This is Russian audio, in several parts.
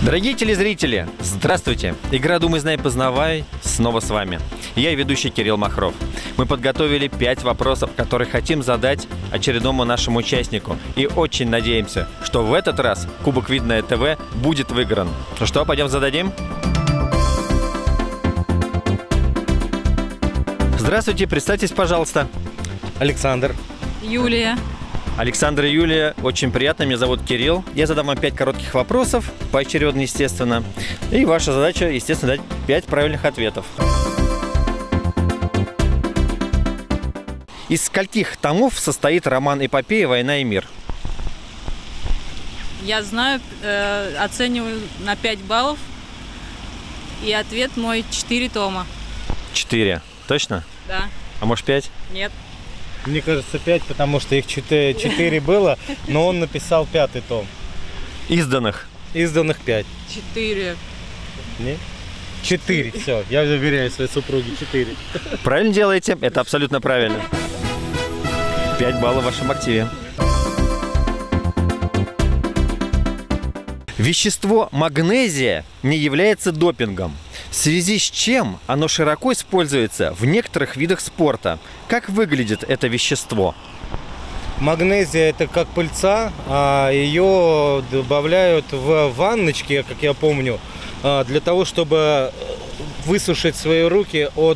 Дорогие телезрители, здравствуйте! Игра «Думай, знай, познавай» снова с вами. Я и ведущий Кирилл Махров. Мы подготовили 5 вопросов, которые хотим задать очередному нашему участнику. И очень надеемся, что в этот раз Кубок Видное ТВ будет выигран. Ну что, пойдем зададим? Здравствуйте, представьтесь, пожалуйста. Александр. Юлия. Александр и Юлия, очень приятно, меня зовут Кирилл. Я задам вам 5 коротких вопросов, поочередно, естественно. И ваша задача, естественно, дать 5 правильных ответов. Из скольких томов состоит роман эпопея «Война и мир»? Я знаю, оцениваю на 5 баллов. И ответ мой 4 тома. 4. Точно? Да. А может 5? Нет. Мне кажется 5, потому что их 4 было, но он написал 5-й том. Изданных? Изданных 5. 4. Нет? 4, все, я заверяю своей супруге, 4. Правильно делаете? Это абсолютно правильно. 5 баллов в вашем активе. Вещество магнезия не является допингом, в связи с чем оно широко используется в некоторых видах спорта. Как выглядит это вещество? Магнезия это как пыльца, а ее добавляют в ванночки, как я помню, для того, чтобы высушить свои руки от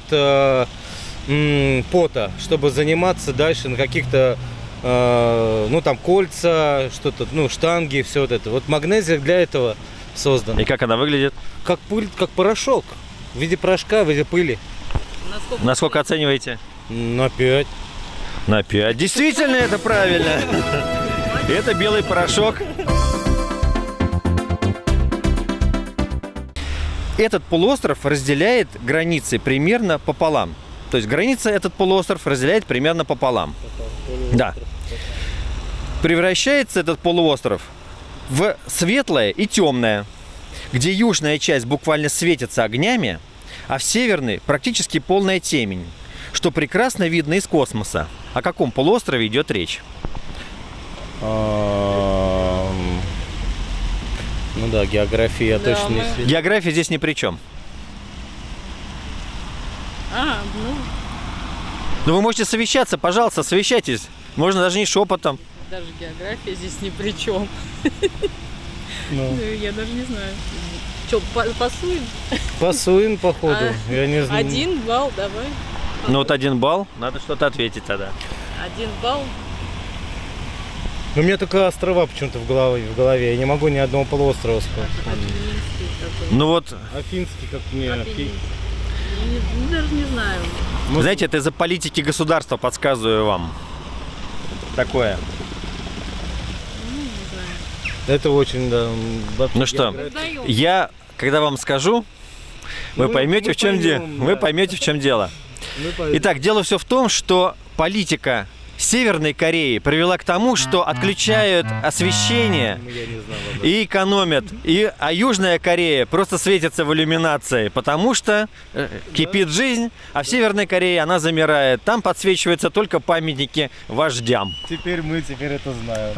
пота, чтобы заниматься дальше на каких-то, ну там кольца, что-то, ну штанги, все вот это. Вот магнезия для этого создана. И как она выглядит? Как пыль, как порошок, в виде порошка, в виде пыли. Насколько оцениваете? На 5. На 5. Действительно, это правильно. Это белый порошок. Этот полуостров разделяет границы примерно пополам. То есть граница этот полуостров разделяет примерно пополам. Да. Превращается этот полуостров в светлое и темное, где южная часть буквально светится огнями, а в северной практически полная темень, что прекрасно видно из космоса. О каком полуострове идет речь? Ну да, география я точно не знаю. География здесь ни при чем. Ну вы можете совещаться, пожалуйста, совещайтесь. Можно даже не шепотом. Даже география здесь ни при чем. Я даже не знаю. Что, пасуем? Пасуем, походу. Я не знаю. 1 балл, давай. Ну вот 1 балл, надо что-то ответить тогда. 1 балл. У меня только острова почему-то в голове. Я не могу ни одного полуострова вспомнить. Ну вот. Афинский, как мне. Даже не знаю. Знаете, это из-за политики государства, подсказываю вам. Такое. Это очень, да. Ну что, я, когда вам скажу, вы поймете, в чем дело. Вы поймете, в чем дело. Итак, дело все в том, что политика Северной Кореи привела к тому, что отключают освещение и экономят. А Южная Корея просто светится в иллюминации, потому что кипит жизнь, а в Северной Корее она замирает. Там подсвечиваются только памятники вождям. Теперь это знаем.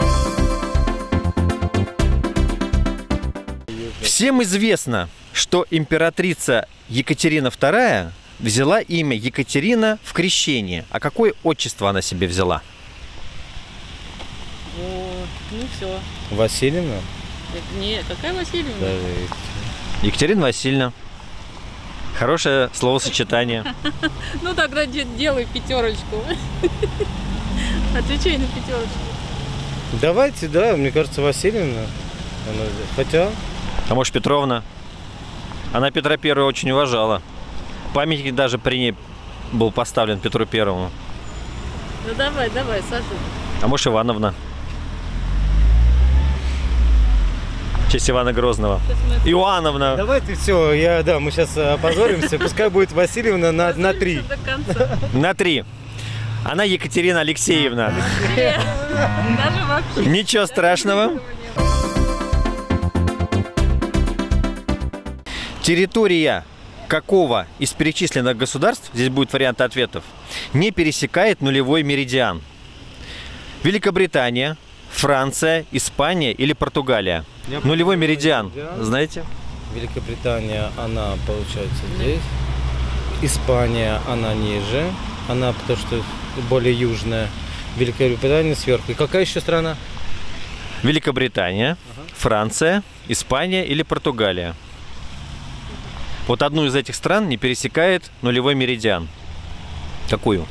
Всем известно, что императрица Екатерина II взяла имя Екатерина в крещении. А какое отчество она себе взяла? Ну все. Васильевна? Не, какая Васильевна? Екатерина Васильевна. Хорошее словосочетание. Ну тогда делай 5. Отвечай на 5. Давайте, да, мне кажется, Васильевна. Хотя... А может, Петровна? Она Петра Первого очень уважала. Памятник даже при ней был поставлен Петру Первому. Ну давай, Саша. А может, Ивановна? В честь Ивана Грозного. Иоанновна. Давайте все, мы сейчас опозоримся. Пускай будет Васильевна на 3. На 3. Она Екатерина Алексеевна. Даже вообще. Ничего страшного. Территория какого из перечисленных государств, здесь будет вариант ответов, не пересекает нулевой меридиан? Великобритания, Франция, Испания или Португалия? Нулевой меридиан, знаете? Великобритания, она получается здесь. Испания, она ниже. Она потому что более южная. Великобритания сверху. И какая еще страна? Великобритания, Франция, Испания или Португалия. Вот одну из этих стран не пересекает нулевой меридиан. Какую?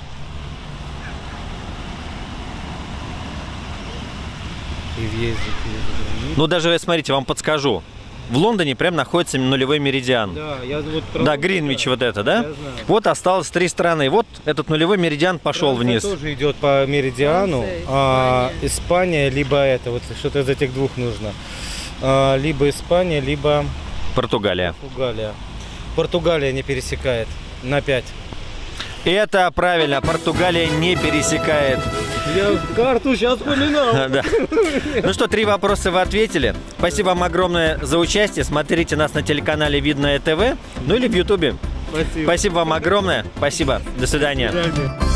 И въезде. Ну, даже, смотрите, вам подскажу. В Лондоне прям находится нулевой меридиан. Да, я вот да, Гринвич вот это, да? Вот осталось 3 страны. Вот этот нулевой меридиан пошел вниз. Тоже идет по меридиану. Испания, либо это, вот что-то из этих двух нужно. Либо Испания, либо Португалия. Португалия не пересекает на 5. Это правильно, Португалия не пересекает. Я карту сейчас вспоминал. Да. Ну что, 3 вопроса вы ответили. Спасибо вам огромное за участие. Смотрите нас на телеканале Видное ТВ, ну или в Ютубе. Спасибо вам огромное. Спасибо. До свидания.